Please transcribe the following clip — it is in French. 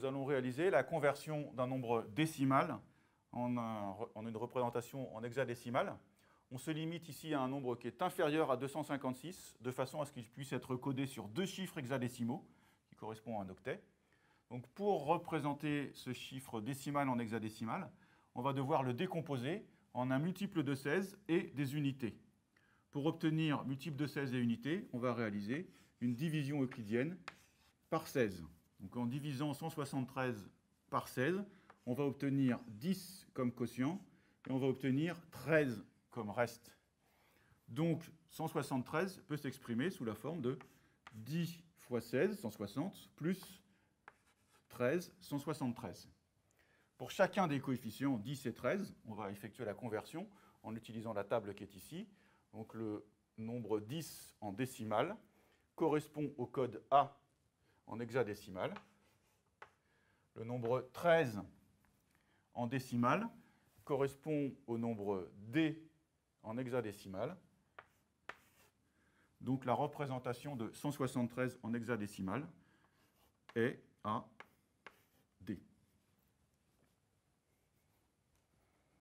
nous allons réaliser la conversion d'un nombre décimal en une représentation en hexadécimal. On se limite ici à un nombre qui est inférieur à 256, de façon à ce qu'il puisse être codé sur 2 chiffres hexadécimaux, qui correspondent à un octet. Donc pour représenter ce chiffre décimal en hexadécimal, on va devoir le décomposer en un multiple de 16 et des unités. Pour obtenir multiple de 16 et unités, on va réaliser une division euclidienne par 16. Donc en divisant 173 par 16, on va obtenir 10 comme quotient et on va obtenir 13 comme reste. Donc 173 peut s'exprimer sous la forme de 10 fois 16, 160, plus 13, 173. Pour chacun des coefficients 10 et 13, on va effectuer la conversion en utilisant la table qui est ici. Donc le nombre 10 en décimale correspond au code A en hexadécimal. Le nombre 13 en décimale correspond au nombre D en hexadécimal. Donc la représentation de 173 en hexadécimal est à